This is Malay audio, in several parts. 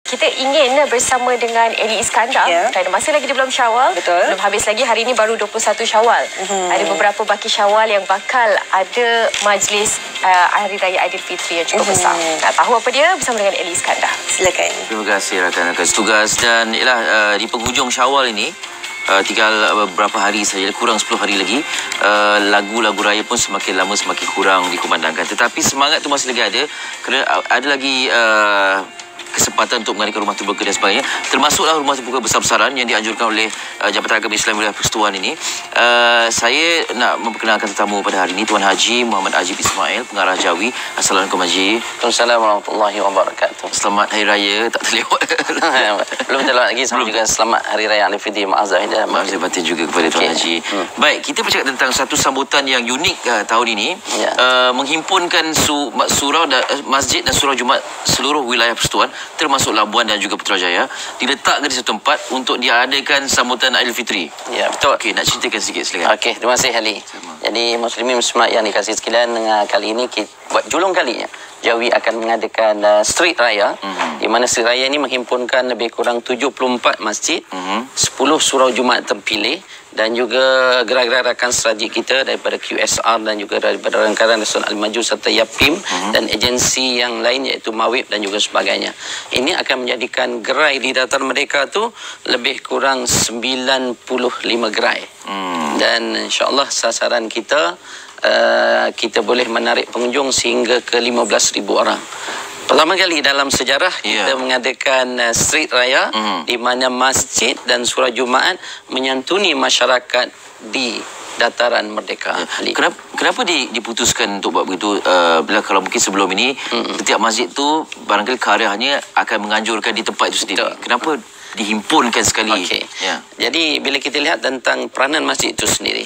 Kita ingin bersama dengan Eli Iskandar kerana masih lagi di bulan Syawal. Betul. Belum habis lagi, hari ini baru 21 Syawal. Ada beberapa baki Syawal yang bakal ada majlis Hari Raya Aidilfitri yang cukup besar. Nak tahu apa dia? Bersama dengan Eli Iskandar. Silakan. Terima kasih rakan-rakan tugas. Dan ialah di penghujung Syawal ini, tinggal beberapa hari saja, kurang 10 hari lagi, lagu-lagu raya pun semakin lama semakin kurang dikumandangkan. Tetapi semangat tu masih lagi ada, kerana ada lagi kesempatan untuk mengadakan rumah terbuka dan sebagainya, termasuklah rumah terbuka besar-besaran yang dianjurkan oleh Jabatan Agama Islam Wilayah Persekutuan ini. Saya nak memperkenalkan tetamu pada hari ini, Tuan Haji Muhammad Ajib Ismail, Pengarah Jawi. Assalamualaikum Haji. Waalaikumsalam warahmatullahi wabarakatuh. Selamat Hari Raya, tak terlewat. Belum terlewat lagi, sama juga selamat Hari Raya Aidilfitri. Maaf Zahid batin juga kepada Tuan Haji. Baik, kita bercakap tentang satu sambutan yang unik tahun ini, menghimpunkan surau dan masjid dan surau Jumaat seluruh wilayah Persekutuan, termasuk Labuan dan juga Putrajaya, diletakkan di satu tempat untuk diadakan sambutan Aidilfitri. Ya, betul. Okey, nak ceritakan sikit silakan. Okey, terima kasih Ali. Jadi muslimin muslimat yang dikasihi sekalian, kali ini kita buat julung kalinya Jawi akan mengadakan street raya, di mana street raya ini menghimpunkan lebih kurang 74 masjid, 10 surau Jumaat terpilih, dan juga gerak-gerak rakan strategi kita daripada QSR dan juga daripada Rangkaian Nasional Al-Maju serta YAPIM dan agensi yang lain iaitu MAWIP dan juga sebagainya. Ini akan menjadikan gerai di dataran mereka tu lebih kurang 95 gerai. Dan insya-Allah sasaran kita kita boleh menarik pengunjung sehingga ke 15,000 orang. Pertama kali dalam sejarah kita mengadakan street raya di mana masjid dan surau Jumaat menyantuni masyarakat di dataran Merdeka. Kenapa diputuskan untuk buat begitu? Bila kalau mungkin sebelum ini setiap masjid tu barangkali keariahnya akan menganjurkan di tempat itu sendiri. Kenapa dihimpunkan sekali? Jadi bila kita lihat tentang peranan masjid itu sendiri,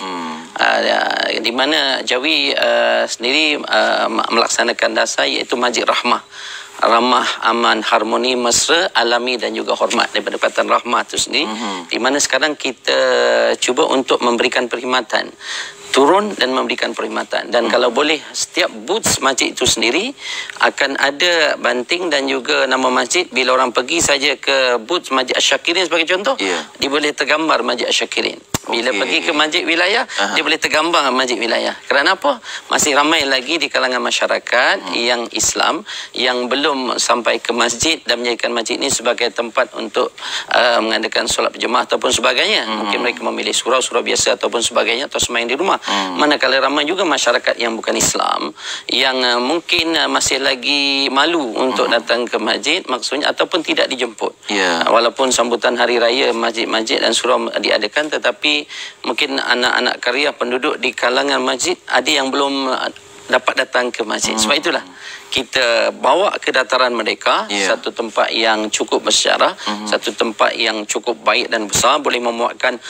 di mana Jawi sendiri melaksanakan dasar iaitu Masjid Rahmah. Ramah, aman, harmoni, mesra, alami dan juga hormat, daripada perkataan rahmah itu sendiri, di mana sekarang kita cuba untuk memberikan perkhidmatan, turun dan memberikan perkhidmatan. Dan kalau boleh, setiap boots masjid itu sendiri akan ada banting dan juga nama masjid. Bila orang pergi saja ke boots Masjid Asyakirin sebagai contoh, dia boleh tergambar Masjid Asyakirin. Bila pergi ke masjid wilayah, dia boleh tergambar masjid wilayah. Kerana apa? Masih ramai lagi di kalangan masyarakat yang Islam yang belum sampai ke masjid dan menjadikan masjid ini sebagai tempat untuk mengadakan solat berjemaah ataupun sebagainya. Mungkin mereka memilih surau-surau biasa ataupun sebagainya, atau sembahyang di rumah. Manakala ramai juga masyarakat yang bukan Islam yang mungkin masih lagi malu untuk datang ke masjid, maksudnya, ataupun tidak dijemput. Walaupun sambutan hari raya masjid-masjid dan surau diadakan, tetapi mungkin anak-anak karya penduduk di kalangan masjid ada yang belum dapat datang ke masjid. Sebab itulah kita bawa ke dataran mereka satu tempat yang cukup bersejarah, satu tempat yang cukup baik dan besar, boleh memuatkan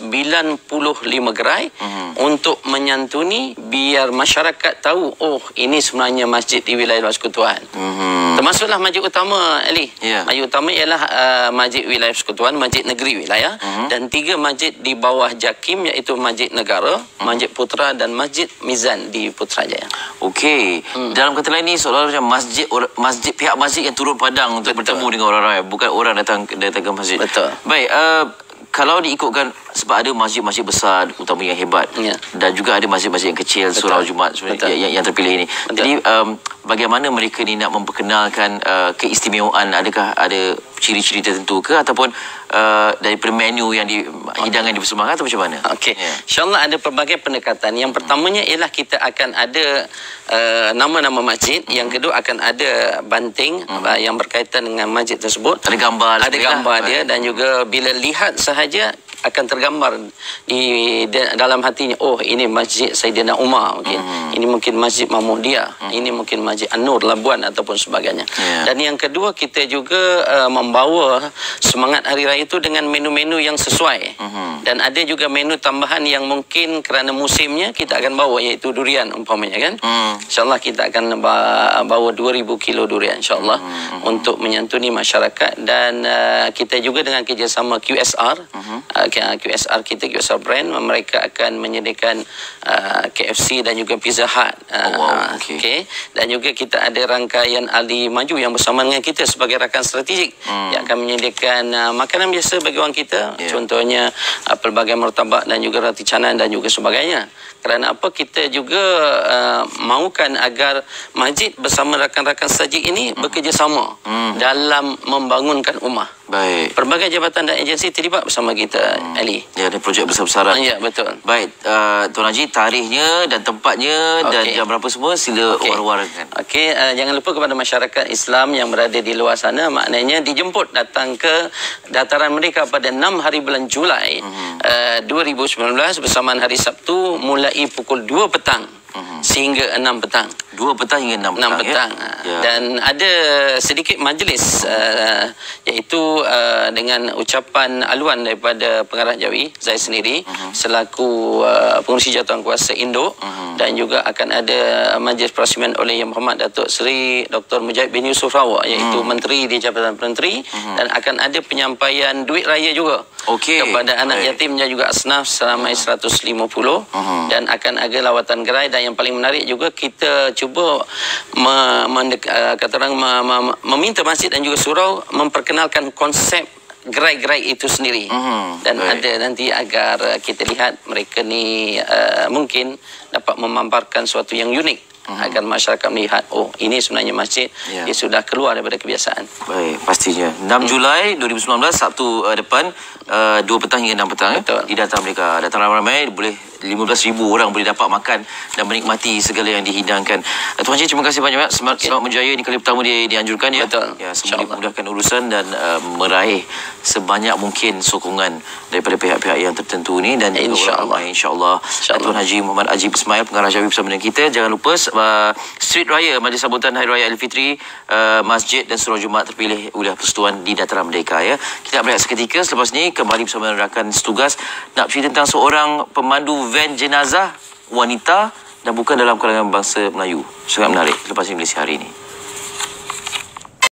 95 gerai untuk menyantuni, biar masyarakat tahu, oh ini sebenarnya masjid di wilayah Persekutuan. Termasuklah masjid utama, Ali. Masjid utama ialah masjid wilayah Persekutuan, masjid negeri wilayah, dan 3 masjid di bawah JAKIM iaitu Masjid Negara, Masjid Putra dan Masjid Mizan di Putrajaya. Okey. Dalam kata lain ni seolah-olah macam masjid pihak masjid yang turun padang untuk bertemu dengan orang ramai, bukan orang datang ke masjid. Betul. Baik, kalau diikutkan, sebab ada masjid-masjid besar utama yang hebat, dan juga ada masjid-masjid yang kecil, surau Jumaat yang terpilih ini. Jadi bagaimana mereka ni nak memperkenalkan keistimewaan? Adakah ada ciri-ciri tertentu ke, ataupun daripada menu yang hidangan dipersembahkan, atau macam mana? Okey. InsyaAllah ada pelbagai pendekatan. Yang pertamanya ialah kita akan ada nama-nama masjid. Yang kedua akan ada banting yang berkaitan dengan masjid tersebut. Ada gambar. Ada gambar dia, dan juga bila lihat sahaja akan tergambar di dalam hatinya, oh ini masjid Saidina Umar mungkin, ini mungkin masjid Mahmudiyah, ini mungkin masjid An-Nur Labuan ataupun sebagainya. Dan yang kedua, kita juga membawa semangat hari raya itu dengan menu-menu yang sesuai. Dan ada juga menu tambahan yang mungkin kerana musimnya kita akan bawa, iaitu durian umpamanya kan. InsyaAllah kita akan bawa 2,000 kilo durian insyaAllah untuk menyantuni masyarakat. Dan kita juga dengan kerjasama QSR, QSR kita, QSR brand, mereka akan menyediakan KFC dan juga Pizza Hut. Dan juga kita ada rangkaian Ali Maju yang bersama dengan kita sebagai rakan strategik. yang akan menyediakan makanan biasa bagi orang kita. Contohnya pelbagai martabak dan juga roti canai dan juga sebagainya. Kerana apa, kita juga mahukan agar masjid bersama rakan-rakan sajik ini bekerjasama dalam membangunkan ummah. Baik. Pelbagai jabatan dan agensi terlibat bersama kita, Ali. Ya, ada projek besar-besaran. Ya, betul. Baik, Tuan Haji, tarikhnya dan tempatnya dan jam berapa semua sila war-warkan. Okey, jangan lupa kepada masyarakat Islam yang berada di luar sana, maknanya dijemput datang ke dataran mereka pada 6 hari bulan Julai 2019 bersamaan hari Sabtu mulai pukul 2 petang sehingga 6 petang. 2 petang hingga 6 petang. 6 petang. Ya. Dan ada sedikit majlis iaitu dengan ucapan aluan daripada pengarah Jawi saya sendiri selaku pengurusi jawatankuasa Induk, dan juga akan ada majlis perasmian oleh Yang Berhormat Datuk Seri Dr. Mujahid bin Yusof Rawak, iaitu Menteri di Jabatan Menteri, dan akan ada penyampaian duit raya juga kepada anak yatim dan juga asnaf seramai 150, dan akan ada lawatan gerai, dan yang paling menarik juga kita cuba meminta masjid dan juga surau memperkenalkan konsep gerai-gerai itu sendiri. Dan ada nanti agar kita lihat mereka ni mungkin dapat memamparkan sesuatu yang unik agar masyarakat melihat, oh, ini sebenarnya masjid dia sudah keluar daripada kebiasaan. Baik, pastinya 6 Julai 2019 Sabtu depan 2 petang hingga 6 petang. Di datang mereka, datang ramai-ramai, boleh 15,000 orang boleh dapat makan dan menikmati segala yang dihidangkan. Tuan Haji, terima kasih banyak. Selamat berjaya, ini kali pertama dianjurkan ya. Betul. Ya, semoga dimudahkan urusan dan meraih sebanyak mungkin sokongan daripada pihak-pihak yang tertentu ni, dan insya-Allah Tuan Haji Muhammad Ajib Ismail, pengarah Jawi bersama dengan kita. Jangan lupa Street Raya Majlis Sambutan Hari Raya Aidilfitri, masjid dan surau Jumaat terpilih Wilayah Persekutuan di Dataran Merdeka ya. Kita berehat seketika, selepas ni kembali bersama rakan setugas nak cerita tentang seorang pemandu van jenazah wanita dan bukan dalam kalangan bangsa Melayu. Sangat menarik. Lepas ini, hari ini.